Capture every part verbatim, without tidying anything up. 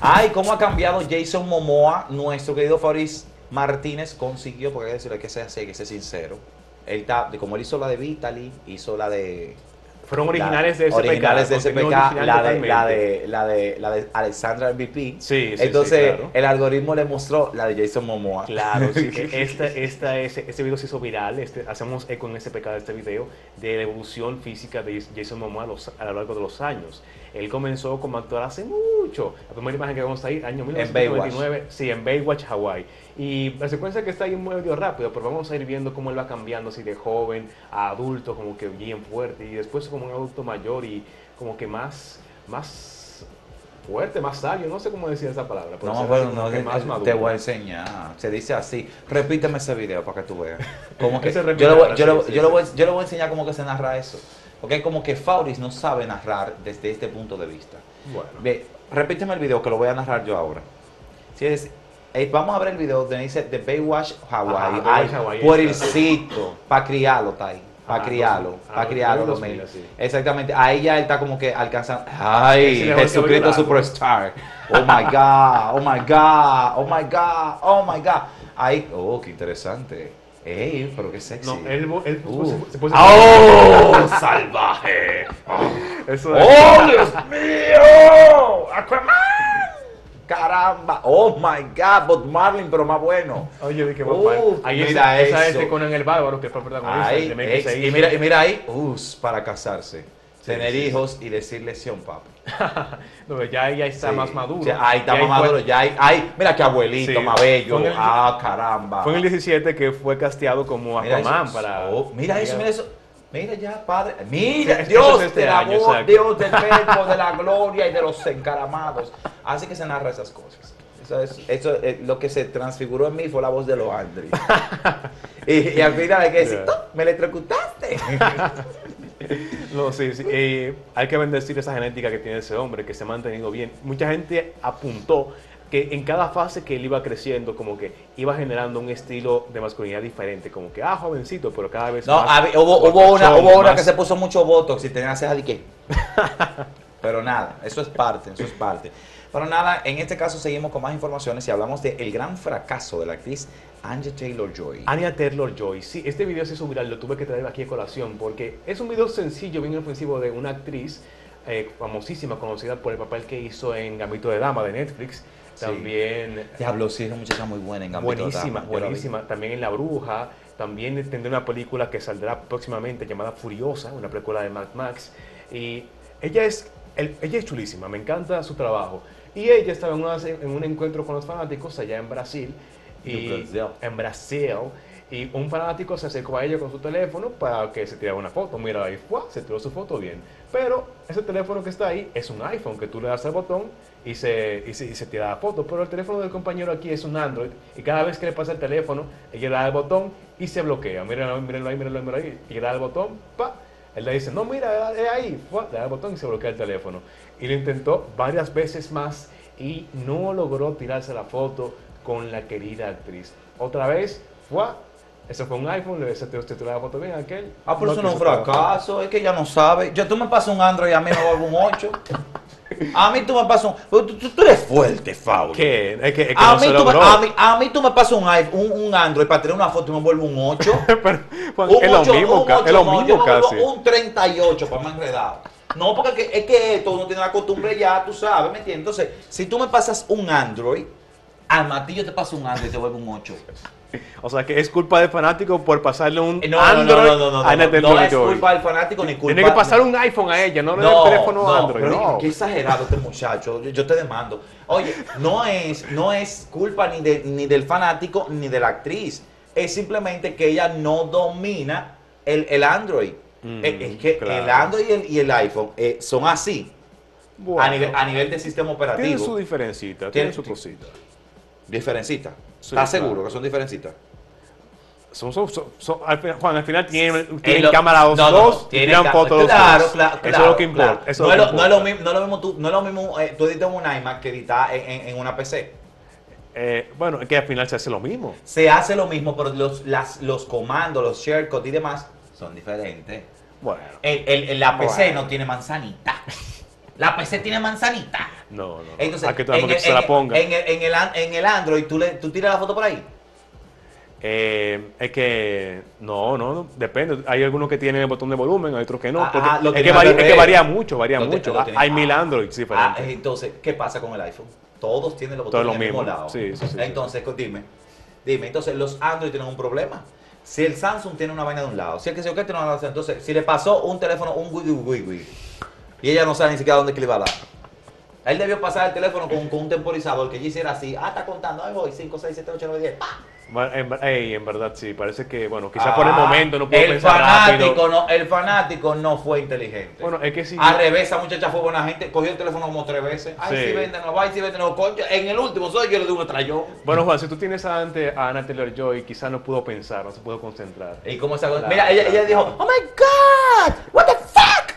Ay, cómo ha cambiado Jason Momoa, nuestro querido Fabriz Martínez consiguió, porque hay que decirle que sea así, hay que ser sincero. Él está, como él hizo la de Vitaly, hizo la de Fueron originales la, de S P K. originales de S P K, la de, la, totalmente. de, la, de, la de Alexandra M V P. Sí, sí, Entonces, sí, claro. el algoritmo le mostró la de Jason Momoa. Claro, sí. Esta, esta, ese, este video se hizo viral. Este, hacemos eco en S P K de este video de la evolución física de Jason Momoa a, los, a lo largo de los años. Él comenzó como actor hace mucho. La primera imagen que vamos a ir, año mil novecientos noventa y nueve. Sí, en Baywatch, Hawaii. Y la secuencia que está ahí muy rápido, pero vamos a ir viendo cómo él va cambiando así de joven a adulto, como que bien fuerte, y después como un adulto mayor y como que más, más fuerte, más sabio, no sé cómo decir esa palabra. Pero No, bueno, no, no, que más te maduro. voy a enseñar. Se dice así. Repíteme ese video para que tú veas. Como que, Ese yo, repite le voy, ahora, yo, sí, le- sí, yo le sí. voy, yo le voy a enseñar cómo que se narra eso. Porque como que Fabriz no sabe narrar desde este punto de vista. Bueno. Ve, repíteme el video que lo voy a narrar yo ahora. Si es, eh, vamos a ver el video donde dice The Baywatch Hawaii. Ajá, Ay, Baywatch Hawaii, puercito, para criarlo está ahí. Para Ajá, criarlo, dos- para ah, criarlo. dos dos mil, mil. así. Exactamente, ahí ya él está como que alcanzando. Ese Ay, le dejó el Jesucristo cabello largo. Superstar. Oh my God, oh my God, oh my God, oh my God. Ahí, oh, qué interesante. Ey, pero qué sexy. No, él, él Uh. se, se puso... ¡Oh, salvaje! Eso ¡Oh, Dios mío! ¡Aquaman! ¡Caramba! ¡Oh, my God! Bob Marlin, pero más bueno. Oye, de que Uh, va ahí mira esa, esa eso. este Conan el Bárbaro, que fue el protagonista Ahí, de M X ex- seis. y, mira, y mira ahí, us, para casarse, Sí, tener sí, hijos y decir lesión, papi. No, ya, ya está Sí. más maduro. Ya, ahí está Ya más fue- maduro, ya hay, ay, mira qué abuelito, Sí. más bello. Fue en el- Ah, caramba. Fue en el diecisiete que fue casteado como Mira Aquaman eso. para... Oh, mira eso, mira eso. Mira ya, Padre. Sí, Mira, eso Dios es este del año, amor, exacto. Dios del verbo, de la gloria y de los encaramados. Así que se narra esas cosas. Eso es, eso es lo que se transfiguró en mí fue la voz de los Andri. y, y al final hay que decir, Ya. "No, me electrocutaste". No, sí, sí. eh, hay que bendecir esa genética que tiene ese hombre, que se ha mantenido bien. Mucha gente apuntó que en cada fase que él iba creciendo, como que iba generando un estilo de masculinidad diferente, como que, ah, jovencito, pero cada vez No, más... había- hubo, hubo una, fortachón, hubo una más- que se puso mucho botox y tenía cejas de que. Pero nada, eso es parte, eso es parte. Pero nada, en este caso seguimos con más informaciones y hablamos del gran fracaso de la actriz Anya Taylor-Joy. Anya Taylor-Joy, sí, este video se hizo viral, lo tuve que traer aquí a colación porque es un video sencillo, bien ofensivo de una actriz eh, famosísima, conocida por el papel que hizo en Gambito de Dama de Netflix. Sí. También Diablo, sí, es una muchacha muy buena en Gambito de buenísima, Dama, yo la vi. buenísima. También en La Bruja, también tendrá una película que saldrá próximamente llamada Furiosa, una película de Mad Max. Y ella es, el- ella es chulísima, me encanta su trabajo. Y ella estaba en, una- en un encuentro con los fanáticos allá en Brasil. Y, En Brasil. en Brasil. Y un fanático se acercó a ella con su teléfono para que se tirara una foto. Mira, ahí fue, se tiró su foto bien. Pero ese teléfono que está ahí es un iPhone, que tú le das al botón y se, y se, y se tira la foto. Pero el teléfono del compañero aquí es un Android. Y cada vez que le pasa el teléfono, ella le da el botón y se bloquea. Mírenlo, mírenlo ahí, mírenlo, mírenlo ahí. Y le da el botón, pa. Él le dice, no, mira, es ahí. Fue, le da el botón y se bloquea el teléfono. Y lo intentó varias veces más y no logró tirarse la foto con la querida actriz. Otra vez, fue. Eso fue un iPhone, le se te tiró la foto bien aquel. Ah, pero eso no es un quiso trabajar. fracaso, es que ella no sabe. Yo, tú me pasas un Android y a mí me vuelvo un ocho. A mí tú me pasas un... Pero Tú, tú- tú eres fuerte, Fabio. ¿Qué? Es que, es que A, no mí se tú me, logró. a, mí, a mí tú me pasas un, iPhone, un, un Android para tener una foto y me vuelvo un ocho. Pero, Juan, Un es lo ocho, mismo, un ca- ocho, es lo no, mismo yo me vuelvo casi. un treinta y ocho para más enredado. No, porque es que, es que esto uno tiene la costumbre ya, tú sabes, ¿me entiendes? Entonces, si tú me pasas un Android, al matillo te paso un Android y te vuelvo un ocho. O sea, que es culpa del fanático por pasarle un Eh, No, Android no, no, no, no, a no, Anya no, no es Taylor-Joy. culpa del fanático ni culpa... Tiene que pasar un iPhone a ella, no le dé No, el teléfono no, Android. pero No, qué exagerado este muchacho, yo, yo te demando. Oye, no es, no es culpa ni, de, ni del fanático ni de la actriz, es simplemente que ella no domina el, el Android. Mm, es, es que claro. el Android y el, y el iPhone eh, son así, Bueno, a, nivel, a nivel de sistema tienen operativo. su diferencita, Tiene- tienen su cosita. Diferencita. Sí, ¿Estás claro. seguro que son diferencitas? Son, son, son, son- al final- Juan, al final tienen, Eh, tienen lo- cámara los no, no, dos no, y tienen tiran ca- fotos los claro, dos. claro, Eso es claro, lo que importa. claro. Eso No, es es lo lo, que no es lo importa. mismo, no es lo mismo tú, no es lo mismo eh, tú editas un iMac que editar en, en- en una P C. Eh, bueno, es que al final se hace lo mismo. Se hace lo mismo, pero los, las, los comandos, los shortcuts y demás son diferentes. Bueno. El, el- el- la P C Bueno. no tiene manzanita. La P C tiene manzanita. No, no. Entonces, Aquí todo el en, mundo el, que se la en- ponga. en el, en el an- en el Android, ¿tú, le, ¿tú tiras la foto por ahí? Eh, es que no, no, no, depende. Hay algunos que tienen el botón de volumen, hay otros que no. Ah, Porque ajá, lo es, que tienen varía, al es que revés. varía mucho, varía Lo te- mucho. lo Ah, tienen- hay mil ah, Androids ah, diferentes. entonces, ¿qué pasa con el iPhone? Todos tienen los Todo botones lo en el mismo mismo. lado. Sí, sí, sí, Entonces, dime, dime, entonces los Android tienen un problema. Si el Samsung tiene una vaina de un lado, si el que se tiene una vaina de otro, entonces, si le pasó un teléfono, un wii wii wii, y ella no sabe ni siquiera dónde que le va a dar. Él debió pasar el teléfono con, con un temporizador que ella hiciera así, ah, está contando, ahí voy, cinco, seis, siete, ocho, nueve, diez, ¡pa! Va- En, ver- ey, en verdad sí, parece que, bueno, quizás por el momento no puedo el pensar fanático rápido. no, el fanático no fue inteligente. Bueno, es que sí. Al revés, esa muchacha fue buena gente, cogió el teléfono como tres veces. Ay, Sí. sí, véndenos, ay, sí, véndenos, coño. En el último soy yo le doy un trayón. Bueno, Juan, si tú tienes antes a Anna Taylor-Joy, quizás no pudo pensar, no se pudo concentrar. ¿Y cómo se hago? Claro, Mira, ella, claro, ella dijo, claro. oh my God, what the fuck.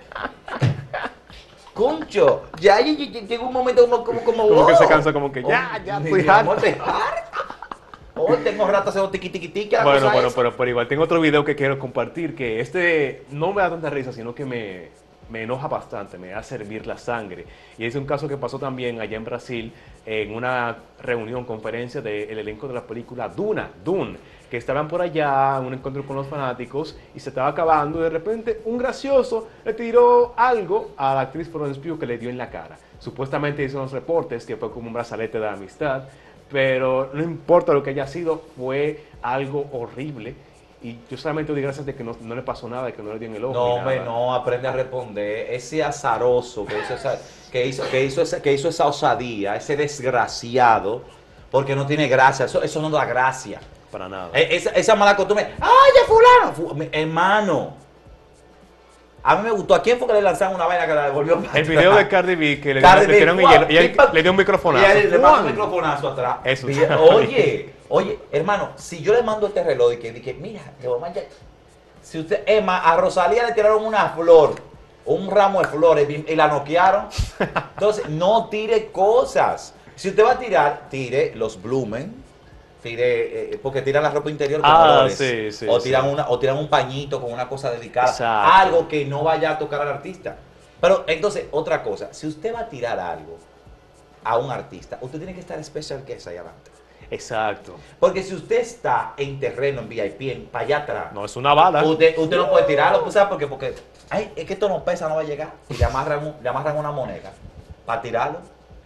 Concho, ya, ya, ya, ya llegó un momento como, como, como, Como que wow. se cansa, como que ya, Oh, ya mi estoy amor, harto. estoy harta. Oh, tengo rato haciendo tiqui tiqui tiqui. la Bueno, cosa bueno, esa. pero, pero igual tengo otro video que quiero compartir, que este no me da tanta risa, sino que me, me enoja bastante, me hace hervir la sangre. Y es un caso que pasó también allá en Brasil, en una reunión, conferencia del elenco de la película Duna, Dune, que estaban por allá, en un encuentro con los fanáticos, y se estaba acabando, y de repente un gracioso le tiró algo a la actriz Florence Pugh que le dio en la cara. Supuestamente hizo unos reportes que fue como un brazalete de amistad, pero no importa lo que haya sido, fue algo horrible. Y yo solamente doy gracias de que no, no le pasó nada, de que no le dio en el ojo. No, ni hombre, nada. no, aprende a responder. Ese azaroso que hizo esa, que hizo, que hizo esa, que hizo esa osadía, ese desgraciado, porque no tiene gracia, eso, eso no da gracia. Para nada. Eh, Esa, esa mala costumbre, ¡ay, ya fulano! Fu- mi- hermano, a mí me gustó. ¿A quién fue que le lanzaron una vaina que la devolvió para El video de atrás? Cardi B que le, Cardi le B, tiraron ¡guau! hielo y él Pipa- le dio un microfonazo. Y él le pasó un ¡Guau! microfonazo atrás. Eso Y- está oye, oye, hermano, si yo le mando este reloj y que dije, mira, te voy a mandar. Si usted, Emma, a Rosalía le tiraron una flor, un ramo de flores y y la noquearon. Entonces, no tire cosas. Si usted va a tirar, tire los Blumen. Tire, eh, porque tiran la ropa interior con Ah, olores. sí, sí, o tiran sí. una, o tiran un pañito con una cosa dedicada. Exacto. Algo que no vaya a tocar al artista. Pero entonces, otra cosa, si usted va a tirar algo a un artista, usted tiene que estar especial guest ahí adelante. Exacto. Porque si usted está en terreno, en V I P, en, para allá atrás, No es una bala. usted, usted no puede tirarlo, pues, ¿sabe por qué? Porque, ay, es que esto no pesa, no va a llegar. Y le amarran, un- le amarran una moneda para tirarlo.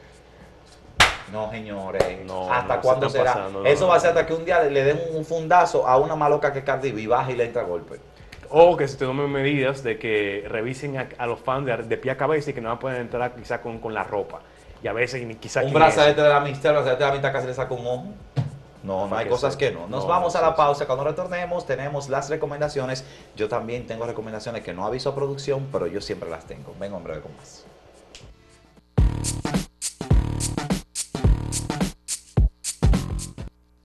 No, señores. No, ¿Hasta no, se cuándo están será? pasando, no, Eso no, va a ser no. hasta que un día le den un fundazo a una maloca que Cardi B baja y le entra a golpe. O que se tomen medidas de que revisen a, a los fans de, de pie a cabeza y que no pueden entrar quizá con, con la ropa. Y a veces ni quizá Un quién es. brazalete de la amistad, un brazalete de la amistad casi le saca un ojo. No, no Para hay que cosas se- que no. Nos no, vamos a sí, la sí. pausa. Cuando retornemos tenemos las recomendaciones. Yo también tengo recomendaciones que no aviso a producción, pero yo siempre las tengo. Venga, hombre, con más.